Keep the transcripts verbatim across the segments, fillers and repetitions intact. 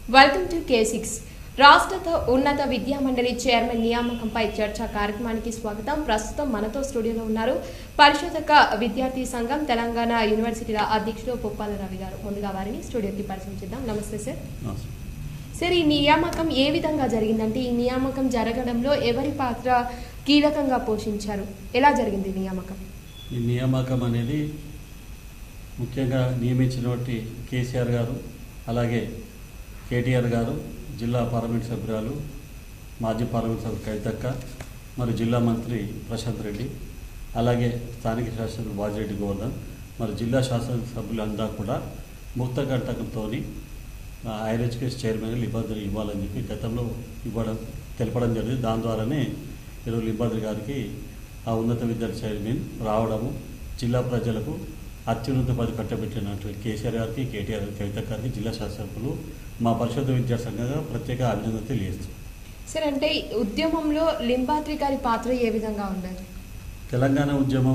Welcome to K six. రాష్ట్ర ఉన్నత విద్యా మండలి చైర్మన్ నియామకంపై చర్చా కార్యక్రమానికి స్వాగతం. ప్రస్తుతం మనతో స్టూడియోలో ఉన్నారు పరిశోధక విద్యార్థి సంఘం తెలంగాణ యూనివర్సిటీల అధ్యక్షుడు పుప్పాల రవి గారు. ముందుగా వారిని స్టూడియోకి పరిచయం చేద్దాం. నమస్తే సార్. సార్, ఈ నియామకం ఏ విధంగా జరిగిందంటే ఈ నియామకం జరగడంలో ఎవరి పాత్ర కీలకంగా పోషించారు? ఎలా జరిగింది నియామకం? ఈ నియామకం అనేది ముఖ్యంగా నియమించినటువంటి కేసీఆర్ గారు, అలాగే కేటీఆర్ గారు, జిల్లా పార్లమెంట్ సభ్యురాలు, మాజీ పార్లమెంట్ సభ్యులు కవితక్క, మరి జిల్లా మంత్రి ప్రశాంత్ రెడ్డి, అలాగే స్థానిక శాసనసభ్యులు బాజిరెడ్డి గోవర్ధన్, మరి జిల్లా శాసనసభ్యులంతా కూడా ముక్త కంటకంతో హైయర్ ఎడ్యుకేషన్ చైర్మన్ లింబాద్రి ఇవ్వాలని చెప్పి గతంలో ఇవ్వడం తెలపడం జరిగింది. దాని ద్వారానే ఈరోజు లింబాద్రి గారికి ఆ ఉన్నత విద్యాలయ చైర్మన్ రావడము, జిల్లా ప్రజలకు అత్యున్నత పది కట్టబెట్టినటువంటి కేసీఆర్ గారికి, కేటీఆర్ గారికి, కవిత గారికి జిల్లా శాసనసభ్యులు మా పరిశోధ విద్యా సంఘంగా ప్రత్యేక అభినందన తెలియజేస్తాం. సార్, అంటే ఉద్యమంలో లింబాద్రి గారి పాత్ర ఏ విధంగా ఉండదు? తెలంగాణ ఉద్యమం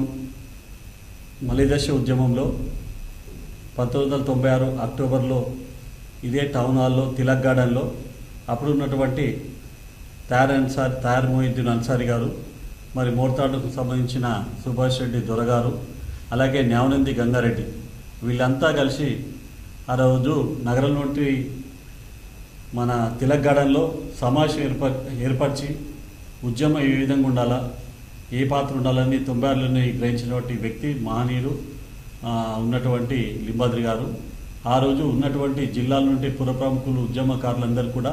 మలిదశ ఉద్యమంలో పంతొమ్మిది వందల తొంభై ఆరు అక్టోబర్లో ఇదే టౌన్ హాల్లో తిలక్ గార్డెన్లో అప్పుడు ఉన్నటువంటి తయార్ అన్సారి తయార్ మొయిద్దీన్ అన్సారీ గారు, మరి మోర్తాడుకు సంబంధించిన సుభాష్ రెడ్డి దొరగారు, అలాగే న్యావనంది గంగారెడ్డి, వీళ్ళంతా కలిసి ఆ రోజు నగరంలోని మన తిలక్ గార్డెన్లో సమావేశం ఏర్ప ఏర్పరిచి ఉద్యమం ఏ విధంగా ఉండాలా, ఏ పాత్ర ఉండాలని తొంభై ఆరులోనే గ్రహించినటువంటి వ్యక్తి మహనీయుడు ఉన్నటువంటి లింబాద్రి గారు. ఆ రోజు ఉన్నటువంటి జిల్లాల నుండి పుర ప్రముఖులు, ఉద్యమకారులందరూ కూడా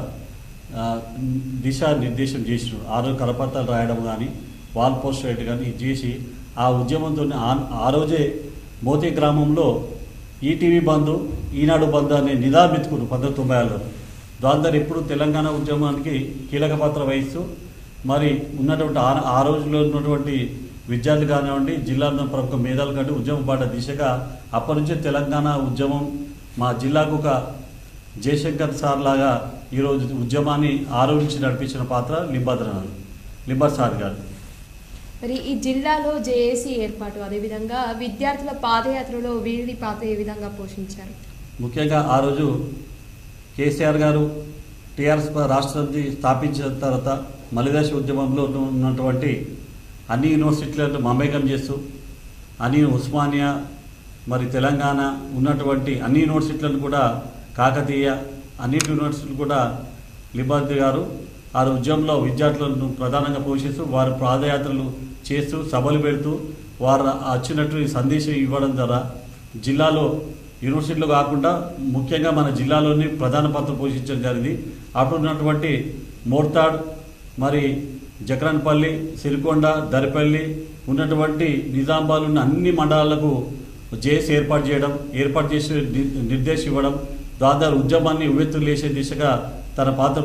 దిశానిర్దేశం చేసినారు. ఆ రోజు కరపత్రాలు రాయడం కానీ, వాల్ పోస్టర్ వేయడం కానీ ఇది చేసి ఆ ఉద్యమంతో ఆ రోజే మోతి గ్రామంలో ఈటీవీ బంధు, ఈనాడు బంధు అనే నిదానం ఎత్తుకున్నారు పంతొమ్మిది తొంభై ఆరులో. దాంతో ఎప్పుడు తెలంగాణ ఉద్యమానికి కీలక పాత్ర వహిస్తూ మరి ఉన్నటువంటి ఆ రోజుల్లో ఉన్నటువంటి విద్యార్థులు కానివ్వండి, జిల్లాలో ప్రముఖ మేధావులు కంటే ఉద్యమ బాట దిశగా అప్పటి నుంచే తెలంగాణ ఉద్యమం మా జిల్లాకు ఒక జయశంకర్ సార్ లాగా ఈరోజు ఉద్యమాన్ని ఆరోపించి నడిపించిన పాత్ర లింబాద్రి లింబాద్రి సార్ గారు. మరి ఈ జిల్లాలో జేఏసీ ఏర్పాటు, అదేవిధంగా విద్యార్థుల పాదయాత్రలో వీరి పాత్ర ఏ విధంగా పోషించారు? ముఖ్యంగా ఆ రోజు కేసీఆర్ గారు టీఆర్ఎస్ రాష్ట్రాన్ని స్థాపించిన తర్వాత మలిదశ ఉద్యమంలో ఉన్నటువంటి అన్ని యూనివర్సిటీలను మమేకం చేస్తూ అన్ని ఉస్మానియా, మరి తెలంగాణ ఉన్నటువంటి అన్ని యూనివర్సిటీలను కూడా, కాకతీయ అన్నిటి యూనివర్సిటీలు కూడా లింబాద్రి గారు ఆ ఉద్యమంలో విద్యార్థులను ప్రధానంగా పోషిస్తూ వారు పాదయాత్రలు చేస్తూ సభలు పెడుతూ వారు వచ్చినట్టు సందేశం ఇవ్వడం ద్వారా జిల్లాలో యూనివర్సిటీలో కాకుండా ముఖ్యంగా మన జిల్లాలోని ప్రధాన పాత్ర పోషించడం జరిగింది. అప్పుడు ఉన్నటువంటి మోర్తాడ్, మరి జక్రన్పల్లి, సిరికొండ, దరిపల్లి ఉన్నటువంటి నిజామాబాద్ ఉన్న అన్ని మండలాలకు జేఏసీ ఏర్పాటు చేయడం, ఏర్పాటు చేసి నిర్దేశం ఇవ్వడం, దాదాపు ఉద్యమాన్ని ఉవ్వెత్తులు లేసే దిశగా తన పాత్ర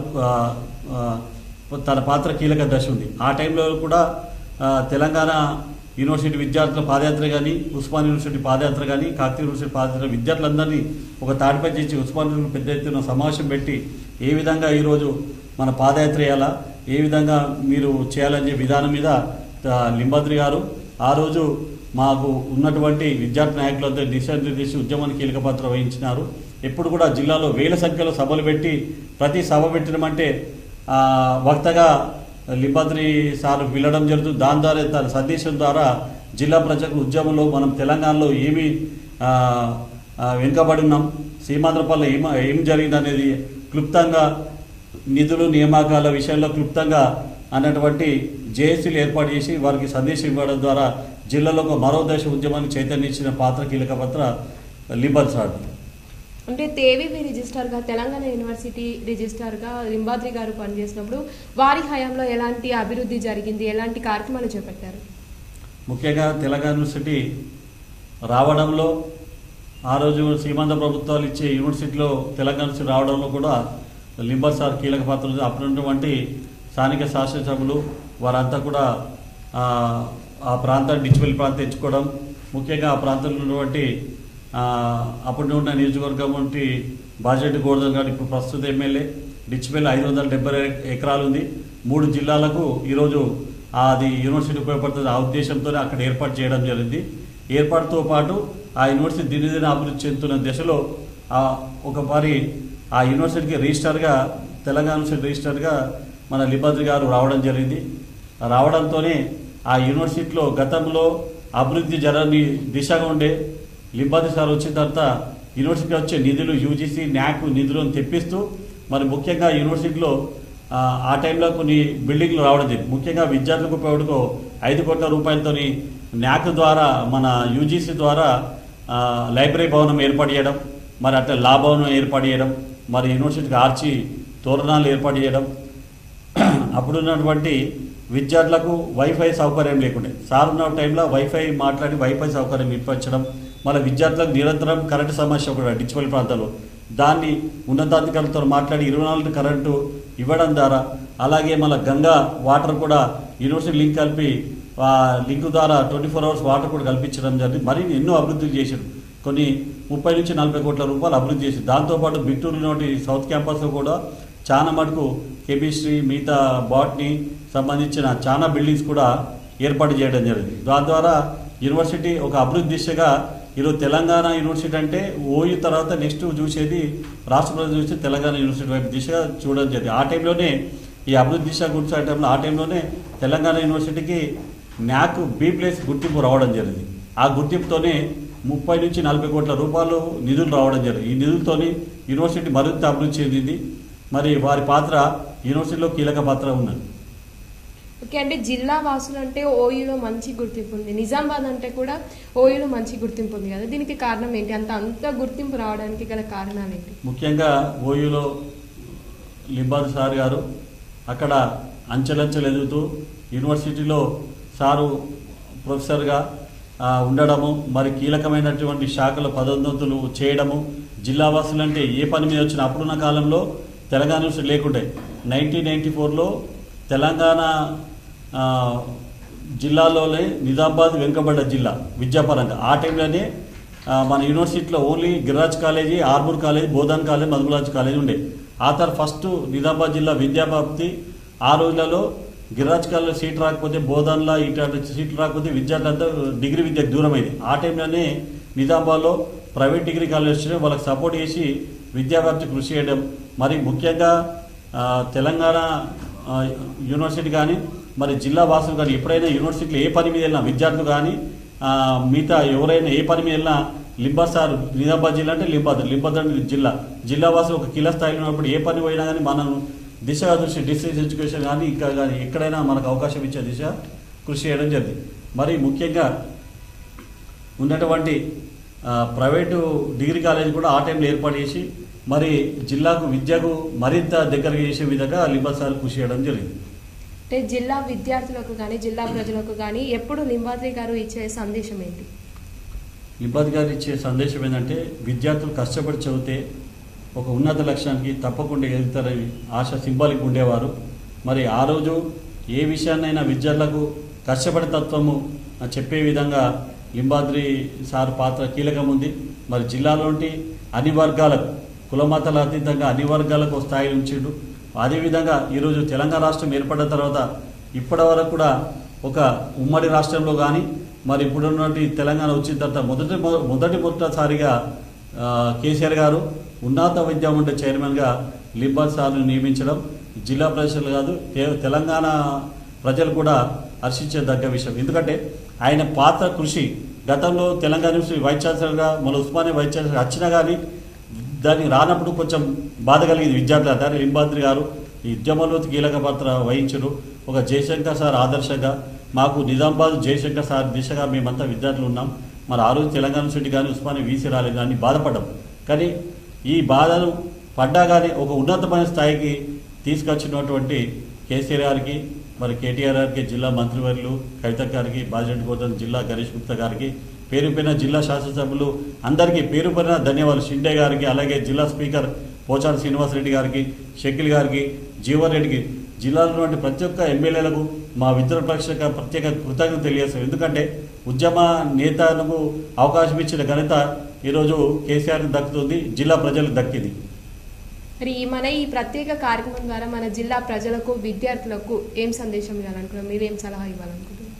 తన పాత్ర కీలక దశ ఉంది. ఆ టైంలో కూడా తెలంగాణ యూనివర్సిటీ విద్యార్థుల పాదయాత్ర కానీ, ఉస్మాన్ యూనివర్సిటీ పాదయాత్ర కానీ, కాకతీయ యూనివర్సిటీ పాదయాత్ర విద్యార్థులందరినీ ఒక తాటిపై చేసి ఉస్మాన్ యూనివర్సిటీ పెద్ద ఎత్తున సమావేశం పెట్టి ఏ విధంగా ఈరోజు మన పాదయాత్ర చేయాలా, ఏ విధంగా మీరు చేయాలనే విధానం మీద లింబాద్రి గారు ఆ రోజు మాకు ఉన్నటువంటి విద్యార్థి నాయకులందరూ దిశానిర్దేశి ఉద్యమానికి కీలక పాత్ర వహించినారు. ఎప్పుడు కూడా జిల్లాలో వేల సంఖ్యలో సభలు పెట్టి ప్రతి సభ పెట్టినమంటే వక్తగా లింబాద్రి సార్ పిలవడం జరుగుతుంది. దాని ద్వారా తన సందేశం ద్వారా జిల్లా ప్రజలకు ఉద్యమంలో మనం తెలంగాణలో ఏమి వెనుకబడి ఉన్నాం, సీమాంధ్రపల్లి ఏం ఏం జరిగింది అనేది క్లుప్తంగా, నిధులు నియామకాల విషయంలో క్లుప్తంగా అన్నటువంటి జేఏసీలు ఏర్పాటు చేసి వారికి సందేశం ఇవ్వడం ద్వారా జిల్లాలో ఒక మరో దశ ఉద్యమానికి చైతన్యం ఇచ్చిన పాత్ర కీలక పాత్ర లింబాద్రి సార్. అంటే తేవీవి రిజిస్ట్రార్గా, తెలంగాణ యూనివర్సిటీ రిజిస్ట్రార్గా లింబాద్రి గారు పనిచేసినప్పుడు వారి హయాంలో ఎలాంటి అభివృద్ధి జరిగింది, ఎలాంటి కార్యక్రమాలు చేపట్టారు? ముఖ్యంగా తెలంగాణ యూనివర్సిటీ రావడంలో ఆ రోజు సీమాంధ్ర ప్రభుత్వాలు ఇచ్చే యూనివర్సిటీలో తెలంగాణ యూనివర్సిటీ రావడంలో కూడా లింబాద్రి సార్ కీలక పాత్ర ఉంది. అప్పుడున్నటువంటి స్థానిక శాసనసభ్యులు వారంతా కూడా ఆ ప్రాంతాన్ని డిచ్పల్లి ప్రాంతం ఎంచుకోవడం, ముఖ్యంగా ఆ ప్రాంతంలో ఉన్నటువంటి అప్పుడు ఉన్న నియోజకవర్గం వంటి బాజిరెడ్డి గోవర్ధన్ గారు ఇప్పుడు ప్రస్తుత ఎమ్మెల్యే, డిచ్పల్లి ఐదు వందల డెబ్బై ఎకరాలు ఉంది. మూడు జిల్లాలకు ఈరోజు అది యూనివర్సిటీ ఉపయోగపడుతుంది. ఆ ఉద్దేశంతోనే అక్కడ ఏర్పాటు చేయడం జరిగింది. ఏర్పాటుతో పాటు ఆ యూనివర్సిటీ దినదిన అభివృద్ధి చెందుతున్న దశలో ఒక వారి ఆ యూనివర్సిటీకి రిజిస్టర్గా తెలంగాణ యూనివర్సిటీ రిజిస్టర్గా మన లింబాద్రి గారు రావడం జరిగింది. రావడంతోనే ఆ యూనివర్సిటీలో గతంలో అభివృద్ధి జరగని దిశగా ఉండే లింబాద్రి సార్ వచ్చిన తర్వాత యూనివర్సిటీ వచ్చే నిధులు యూజీసీ న్యాక్ నిధులను తెప్పిస్తూ మరి ముఖ్యంగా యూనివర్సిటీలో ఆ టైంలో కొన్ని బిల్డింగ్లు రావడం జరిగింది. ముఖ్యంగా విద్యార్థులకు ఉపయోగకు ఐదు కోట్ల రూపాయలతో న్యాక్ ద్వారా మన యూజీసీ ద్వారా లైబ్రరీ భవనం ఏర్పాటు చేయడం, మరి అట్లా లా భవనం ఏర్పాటు చేయడం, మరి యూనివర్సిటీకి ఆర్చి తోరణాలు ఏర్పాటు చేయడం, అప్పుడున్నటువంటి విద్యార్థులకు వైఫై సౌకర్యం లేకుండే సార్ ఉన్న టైంలో వైఫై మాట్లాడి వైఫై సౌకర్యం ఇప్పించడం, మళ్ళీ విద్యార్థులకు నిరంతరం కరెంటు సమస్య కూడా డిచిపల్లి ప్రాంతాల్లో దాన్ని ఉన్నతాధికారులతో మాట్లాడి ఇరవై నాలుగు కరెంటు ఇవ్వడం ద్వారా, అలాగే మళ్ళీ గంగా వాటర్ కూడా యూనివర్సిటీ లింక్ కలిపి లింక్ ద్వారా ట్వంటీ ఫోర్ అవర్స్ వాటర్ కూడా కల్పించడం జరిగింది. మరి ఎన్నో అభివృద్ధి చేశారు. కొన్ని ముప్పై నుంచి నలభై కోట్ల రూపాయలు అభివృద్ధి చేసి దాంతోపాటు బిట్టూరు నోటి సౌత్ క్యాంపస్లో కూడా చాలా మటుకు కెమిస్ట్రీ మిగతా బాటనీ సంబంధించిన చాలా బిల్డింగ్స్ కూడా ఏర్పాటు చేయడం జరిగింది. దాని ద్వారా యూనివర్సిటీ ఒక అభివృద్ధి దిశగా ఈరోజు తెలంగాణ యూనివర్సిటీ అంటే ఓయూ తర్వాత నెక్స్ట్ చూసేది రాష్ట్ర ప్రజలు చూసి తెలంగాణ యూనివర్సిటీ వైపు దిశగా చూడడం జరిగింది. ఆ టైంలోనే ఈ అభివృద్ధి దిశ గుర్తు టైంలో ఆ టైంలోనే తెలంగాణ యూనివర్సిటీకి న్యాక్ బి ప్లేస్ గుర్తింపు రావడం జరిగింది. ఆ గుర్తింపుతోనే ముప్పై నుంచి నలభై కోట్ల రూపాయలు నిధులు రావడం జరిగింది. ఈ నిధులతోని యూనివర్సిటీ మరింత అభివృద్ధి చెందింది. మరి వారి పాత్ర యూనివర్సిటీలో కీలక పాత్ర ఉన్నది. ఓకే అండి, జిల్లా వాసులు అంటే ఓయూలో మంచి గుర్తింపు ఉంది, నిజామాబాద్ అంటే కూడా ఓయూలో మంచి గుర్తింపు ఉంది కదా, దీనికి కారణం ఏంటి? అంత అంత గుర్తింపు రావడానికి గల కారణాలు ఏంటి? ముఖ్యంగా ఓయూలో లింబాద్రి సార్ గారు అక్కడ అంచెలంచెలు ఎదుగుతూ యూనివర్సిటీలో సారు ప్రొఫెసర్గా ఉండడము, మరి కీలకమైనటువంటి శాఖల పదోన్నతులు చేయడము, జిల్లా వాసులు అంటే ఏ పని మీద వచ్చిన అప్పుడున్న కాలంలో తెలంగాణ యూనివర్సిటీ లేకుంటే నైన్టీన్ నైన్టీ ఫోర్లో తెలంగాణ జిల్లాలోనే నిజామాబాద్ వెనుకబడ్డ జిల్లా విద్యాపరంగా. ఆ టైంలోనే మన యూనివర్సిటీలో only Giriraj college, Armoor college, Bodhan college, Madhumaraj college ఉండే. ఆ తర్వాత ఫస్ట్ నిజామాబాద్ జిల్లా విద్యావ్యాప్తి ఆ రోజులలో గిరిరాజ్ కాలేజీ సీట్ రాకపోతే బోధాన్లో ఇటు సీట్లు రాకపోతే విద్యార్థులంతా డిగ్రీ విద్యకు దూరమైంది. ఆ టైంలోనే నిజామాబాద్లో ప్రైవేట్ డిగ్రీ కాలేజ్ వాళ్ళకి సపోర్ట్ చేసి విద్యావ్యాప్తి కృషి చేయడం, మరి ముఖ్యంగా తెలంగాణ యూనివర్సిటీ కానీ మరి జిల్లా వాసులు కానీ ఎప్పుడైనా యూనివర్సిటీలో ఏ పని మీద వెళ్ళినా విద్యార్థులు కానీ మిగతా ఎవరైనా ఏ పని మీద వెళ్ళినా లింబాద్రి సార్, నిజామాబాద్ జిల్లా అంటే లింబాద్రి, లింబాద్రి జిల్లా జిల్లా వాసులు ఒక కిలో స్థాయిలో ఉన్నప్పుడు ఏ పని పోయినా కానీ మనం దిశగా దృష్టి డిస్ట్రిక్ట్ ఎడ్యుకేషన్ కానీ ఇంకా కానీ ఎక్కడైనా మనకు అవకాశం ఇచ్చే దిశ కృషి చేయడం జరిగింది. మరి ముఖ్యంగా ఉన్నటువంటి ప్రైవేటు డిగ్రీ కాలేజ్ కూడా ఆ టైంలో ఏర్పాటు చేసి మరి జిల్లాకు విద్యకు మరింత దగ్గరగా చేసే విధంగా లింబాద్రి సార్ కృషి చేయడం జరిగింది. అంటే జిల్లా విద్యార్థులకు కానీ జిల్లా ప్రజలకు కానీ ఎప్పుడు లింబాద్రి గారు ఇచ్చే సందేశం ఏంటి? లింబాద్రి గారు ఇచ్చే సందేశం ఏంటంటే విద్యార్థులు కష్టపడి చదివితే ఒక ఉన్నత లక్ష్యానికి తప్పకుండా ఎదుగుతారని ఆశ సింబాలిక్ ఉండేవారు. మరి ఆ రోజు ఏ విషయాన్నైనా విద్యార్థులకు కష్టపడే తత్వము చెప్పే విధంగా లింబాద్రి సార్ పాత్ర కీలకం ఉంది. మరి జిల్లాలోని అన్ని వర్గాలకు కులమతాల అతీతంగా అన్ని వర్గాలకు స్థాయి ఉంచిండు. అదేవిధంగా ఈరోజు తెలంగాణ రాష్ట్రం ఏర్పడిన తర్వాత ఇప్పటి వరకు కూడా ఒక ఉమ్మడి రాష్ట్రంలో కానీ మరి ఇప్పుడున్నటువంటి తెలంగాణ వచ్చిన తర్వాత మొదటి మొదటి మొదటిసారిగా కేసీఆర్ గారు ఉన్నత విద్యా మండలి చైర్మన్గా లింబాద్రి సార్ను నియమించడం జిల్లా ప్రజలు కాదు తెలంగాణ ప్రజలు కూడా హర్షించదగ్గ విషయం. ఎందుకంటే ఆయన పాత్ర కృషి గతంలో తెలంగాణ యూనివర్సిటీ వైస్ ఛాన్సలర్గా మన ఉస్మానియా వైస్ ఛాన్సలర్ వచ్చినా కానీ దానికి రానప్పుడు కొంచెం బాధ కలిగింది విద్యార్థులు. కానీ లింబాద్రి గారు ఈ ఉద్యమంలో కీలక పాత్ర వహించరు. ఒక జయశంకర్ సార్ ఆదర్శంగా మాకు నిజామాబాద్ జయశంకర్ సార్ దిశగా మేమంతా విద్యార్థులు ఉన్నాం. మరి ఆ రోజు తెలంగాణ యూనివర్సిటీ కానీ ఉస్మానియా వీసీ రాలేదు కానీ బాధపడ్డాం. కానీ ఈ బాధను పడ్డా కానీ ఒక ఉన్నతమైన స్థాయికి తీసుకొచ్చినటువంటి కేసీఆర్ గారికి మరి కేటీఆర్ గారికి, జిల్లా మంత్రివర్యులు కవిత గారికి, బాజిరెడ్డి గోవర్ధన్, జిల్లా గణేష్ గుప్తా గారికి, పేరు పైన జిల్లా శాసనసభ్యులు అందరికీ పేరు పైన ధన్యవాదాలు. షిండే గారికి, అలాగే జిల్లా స్పీకర్ పోచారం శ్రీనివాసరెడ్డి గారికి, షకీల్ గారికి, జీవన్ రెడ్డికి, జిల్లాలో ప్రతి ఒక్క ఎమ్మెల్యేలకు మా విద్యుత్ పరీక్షకు ప్రత్యేక కృతజ్ఞత తెలియజేస్తాం. ఎందుకంటే ఉద్యమ నేతలకు అవకాశం ఇచ్చిన ఘనత ఈరోజు కేసీఆర్కి దక్కుతుంది, జిల్లా ప్రజలకు దక్కింది. మరి మన ఈ ప్రత్యేక కార్యక్రమం ద్వారా మన జిల్లా ప్రజలకు విద్యార్థులకు ఏం సందేశం ఇవ్వాలనుకుంటున్నారు? మీరు ఏం సలహా ఇవ్వాలనుకుంటున్నారు?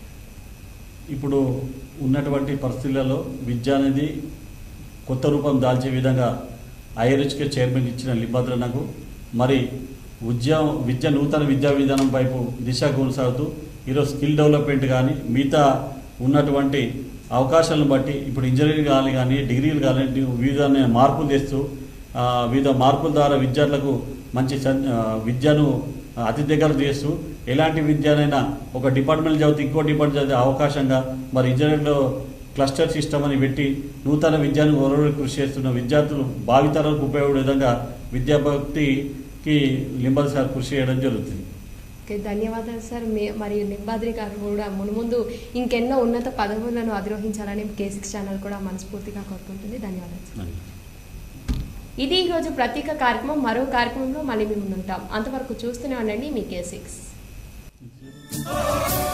ఇప్పుడు ఉన్నటువంటి పరిస్థితులలో విద్య అనేది కొత్త రూపం దాల్చే విధంగా హైయర్ ఎడ్యుకేషన్ చైర్మన్ ఇచ్చిన లింబాద్రన్నకు మరి ఉద్యమ విద్య నూతన విద్యా విధానం వైపు దిశ కొనసాగుతూ ఈరోజు స్కిల్ డెవలప్మెంట్ కానీ మిగతా ఉన్నటువంటి అవకాశాలను బట్టి ఇప్పుడు ఇంజనీరింగ్ కానీ కానీ డిగ్రీలు కానీ వివిధ మార్పులు తెస్తూ వివిధ మార్పుల ద్వారా విద్యార్థులకు మంచి విద్యను అతి దగ్గర చేస్తూ ఎలాంటి విద్యనైనా ఒక డిపార్ట్మెంట్ చదివితే ఇంకో డిపార్ట్మెంట్ చదివే అవకాశంగా మరి ఇంజనీరింగ్లో క్లస్టర్ సిస్టమ్ అని పెట్టి నూతన విద్యను గౌరవ కృషి చేస్తున్న విద్యార్థులు భావితరాలకు ఉపయోగపడే విధంగా విద్యాభక్తికి లింబాద్రి సార్ కృషి చేయడం జరుగుతుంది. ఓకే, ధన్యవాదాలు సార్. మరియు లింబాద్రి గారు కూడా మునుముందు ఇంకెన్నో ఉన్నత పదవులను అధిరోహించాలని కే సిక్స్ ఛానల్ కూడా మనస్ఫూర్తిగా కోరుకుంటుంది. ధన్యవాదాలు సార్. ఇది ఈరోజు ప్రత్యేక కార్యక్రమం. మరో కార్యక్రమంలో మళ్ళీ మేము ఉంటాం. అంతవరకు చూస్తూనే ఉండండి మీ కే సిక్స్.